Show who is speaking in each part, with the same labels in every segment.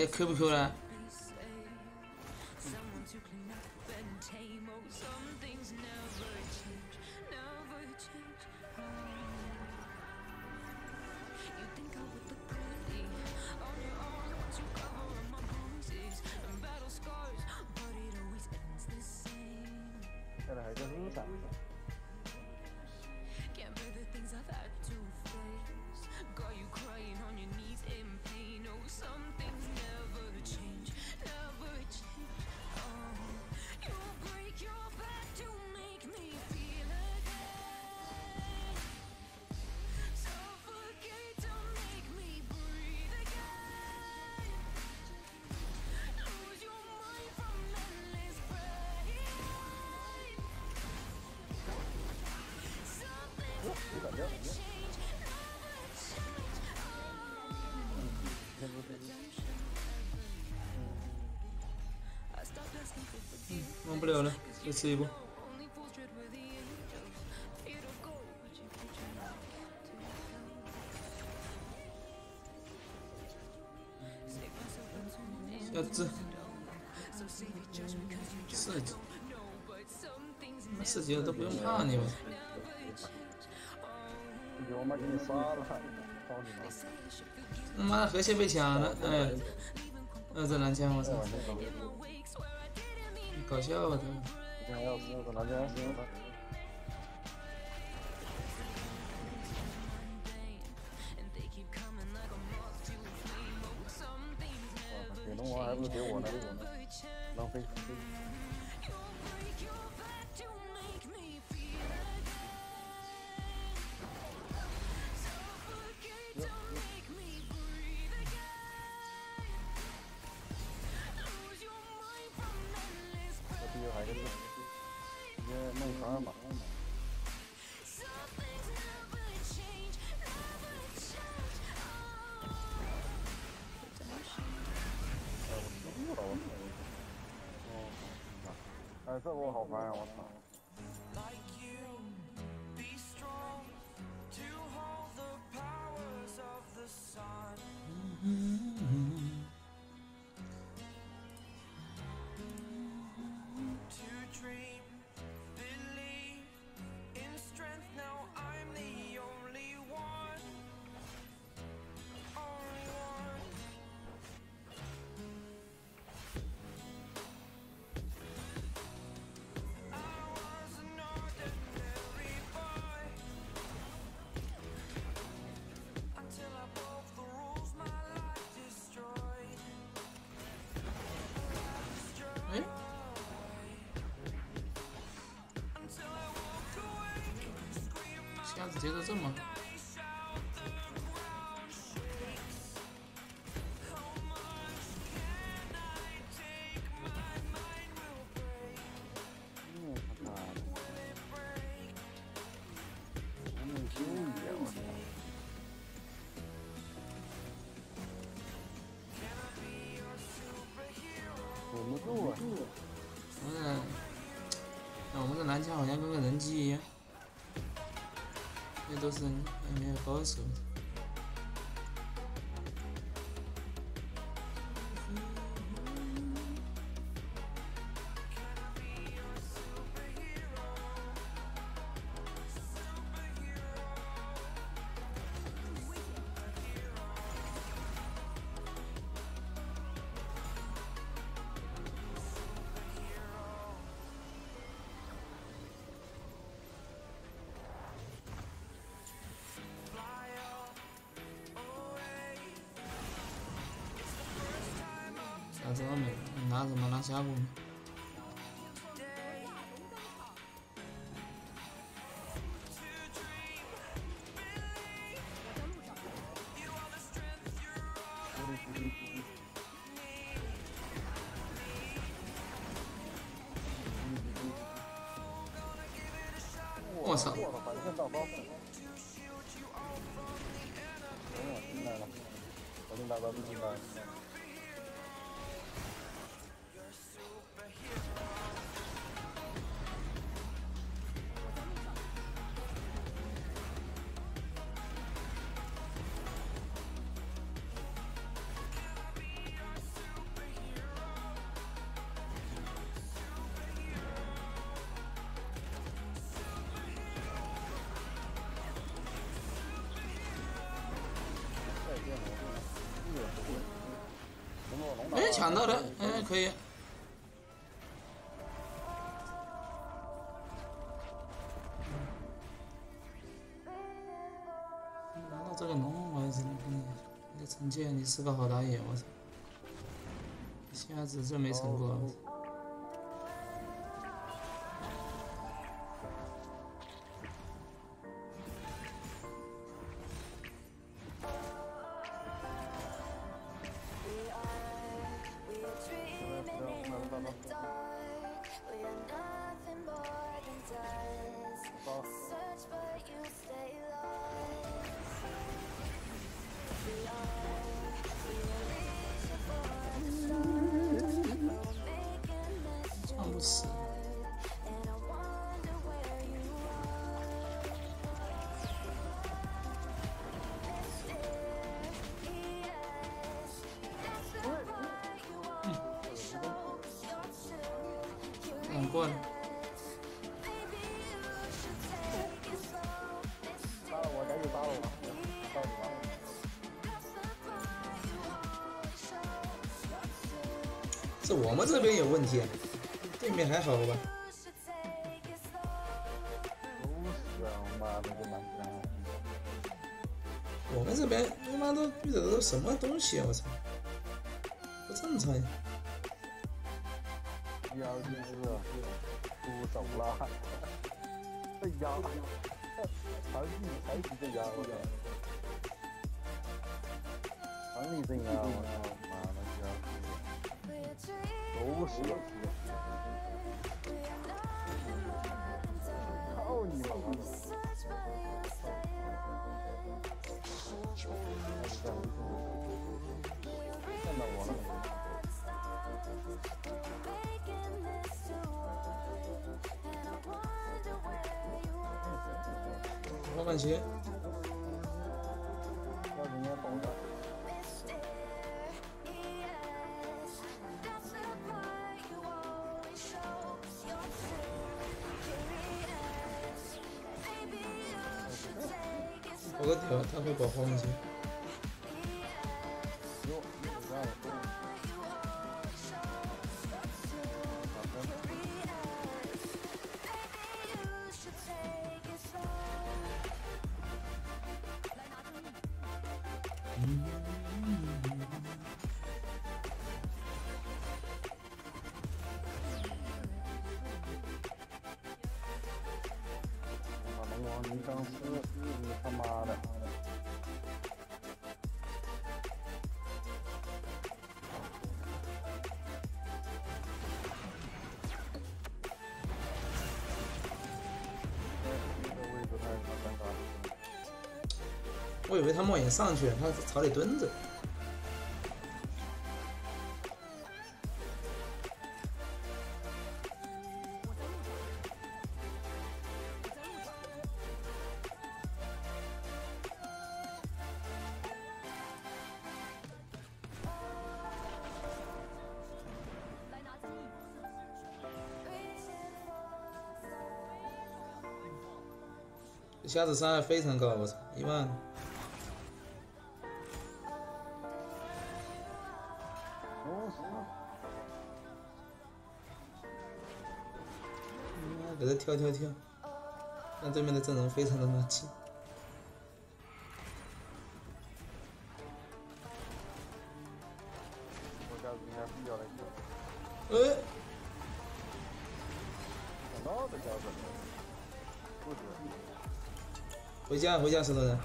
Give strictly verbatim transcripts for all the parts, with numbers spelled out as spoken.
Speaker 1: 这 Q 不 Q 了？
Speaker 2: 这还是路上。
Speaker 1: 忘不了了，再吃一波。小子，四级，那四级了都不用怕你们。
Speaker 2: 我妈给你杀了，操你妈！
Speaker 1: 他妈的河蟹被抢了，哎，二战蓝枪，我操！搞笑的。
Speaker 2: 这还要死，这蓝枪死了。给龙王还不如给我呢，浪费。这还是这梦卡尔玛。哎，我输了，我操！哦，哎，这我好烦啊！我操！
Speaker 1: 哎，瞎子节奏这么。 嗯，那我们的蓝枪好像跟个人机一样，这都是没有高手。啥子都没有，你拿什么拿峡谷吗？我操！
Speaker 2: 反正到高峰。哦，进来了，我进大招，进来。
Speaker 3: Can I be your
Speaker 1: 抢到了，哎，可以。拿到这个龙，我还是跟你，你的陈建，你是个好打野，我操！一下子这没成过。撞不死。嗯，过来。
Speaker 2: 打了我，赶紧打了我，打你吧。
Speaker 1: 是我们这边有问题，对面还好吧？
Speaker 2: 都是啊，妈的个蛮干。
Speaker 1: 我们这边他妈都遇到的都什么东西啊！我操，不正常呀！
Speaker 2: 第二件事出手了，被压，长期长期被压，我操！长期被压，我操！妈的家伙，都是。操你妈的！看到我了。
Speaker 1: 老板鞋，
Speaker 2: 要人家保的。
Speaker 1: 我个屌，他会保黄金。
Speaker 2: 哟，你让我动。龙王你当时你他妈的！这个位置太尴尬了。
Speaker 1: 我以为他冒眼上去，他草里蹲着。瞎子伤害非常高，我操，一万。嗯，给他跳跳跳，但对面的阵容非常的垃圾。
Speaker 2: 我家应该比较那个。
Speaker 1: 哎，
Speaker 2: 想到这家子，不是。
Speaker 1: 回家回家，石头人。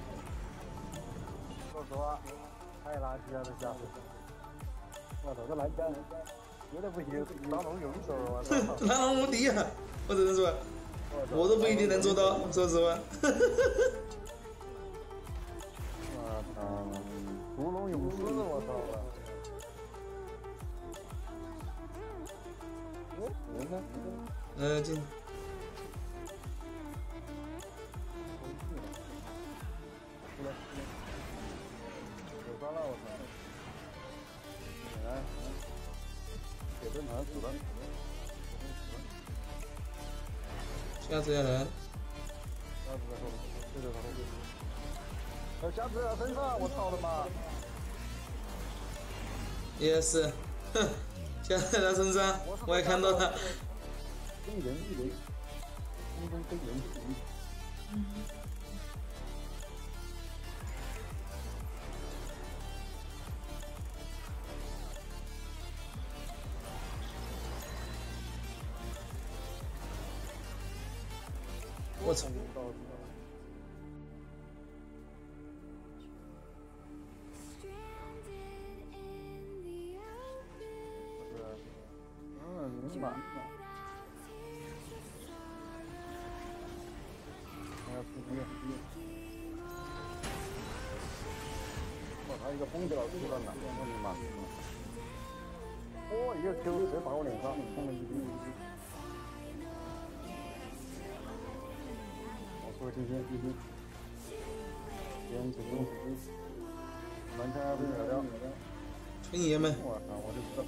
Speaker 2: 说实话，太垃圾了，这家伙！我操，这蓝杆绝对不行，打龙有手，我操！
Speaker 1: 蓝龙无敌啊！我只能说，我都不一定能做到，说实话。
Speaker 2: 我操！屠龙勇士，我操了！哦，人呢？
Speaker 1: 呃，进。
Speaker 2: 有抓了，我操！来，铁盾团死了，
Speaker 1: 瞎子要来。
Speaker 2: 瞎子在后面，对着他后面。呃，瞎子在身上，我操他妈！
Speaker 1: 也是，哼，现在他身上我也看到他。
Speaker 2: 跟人一人，空中跟人一人。
Speaker 1: 我操！
Speaker 2: 嗯，明白。还要出击！我操，一个疯子老出了呢！我的妈！哦，一个 Q 直接打我脸上，冲了一逼！我出个金星，金星，坚持住！完全被秒掉！
Speaker 1: 纯爷们！
Speaker 2: 我操，我就知道。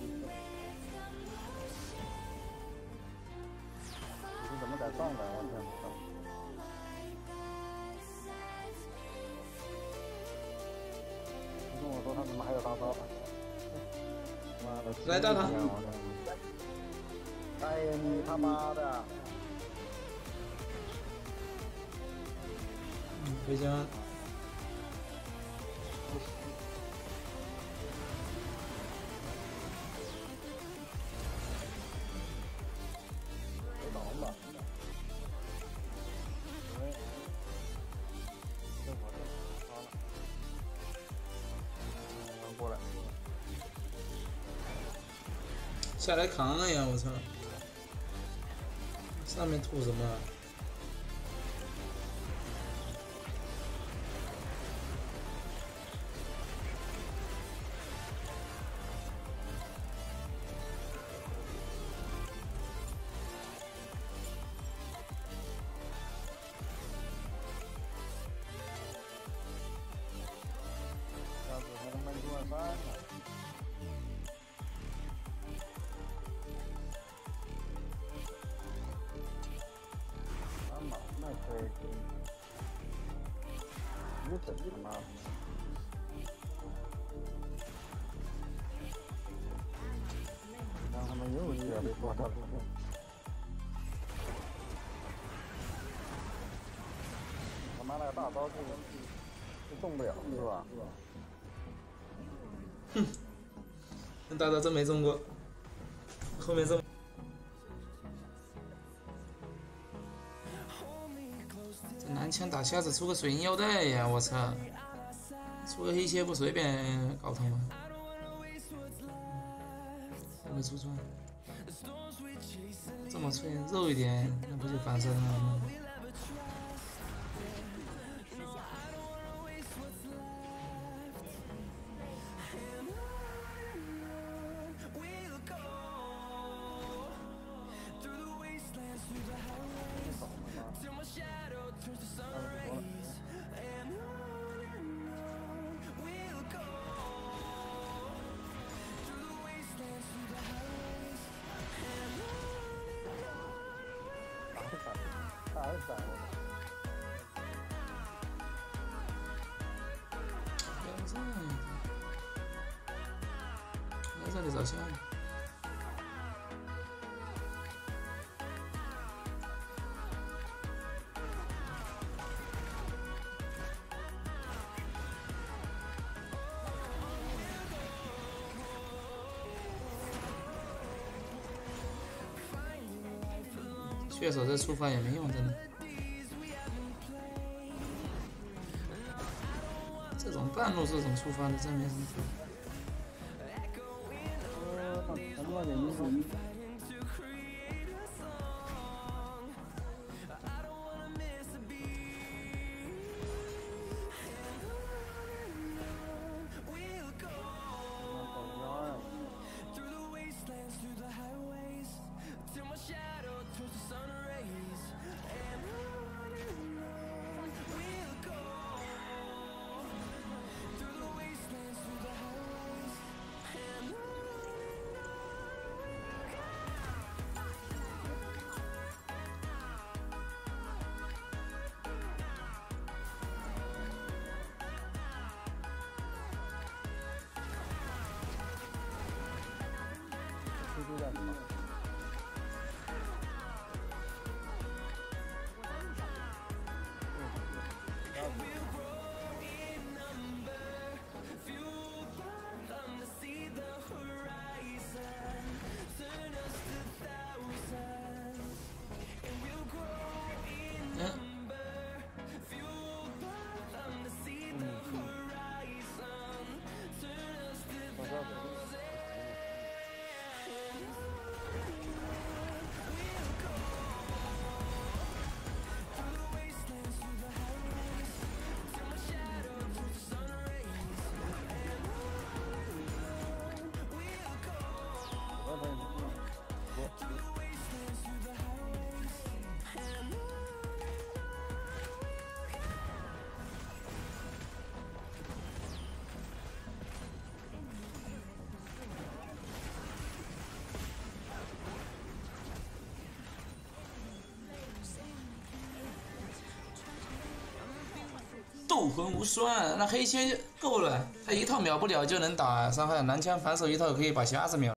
Speaker 2: 你是怎么敢上的？我天！你跟我说他怎么还有大招？妈的！
Speaker 1: 来打他！
Speaker 2: 哎呀，你他妈的！
Speaker 1: 嗯，回家。下来扛了呀！我操！上面吐什么？
Speaker 2: 下次还能卖一万三呢。对，你整他妈！让他们又一个被抓到了。他妈那个大招就就中不了是吧？
Speaker 1: 哼，那大招真没中过，后面中。蓝枪打瞎子出个水银腰带呀！我操，出个黑切不随便搞他吗？会出装，这么脆肉一点，那不就反身了吗？
Speaker 2: 太闪了！
Speaker 1: 要这样，来这里找下。血手这触发也没用，真的。这种半路这种触发的真没什么用。
Speaker 2: 呃，咱们点音速。 就在什么？
Speaker 1: 斗魂无双，那黑切够了，他一套秒不了就能打伤害，蓝枪反手一套可以把瞎子秒。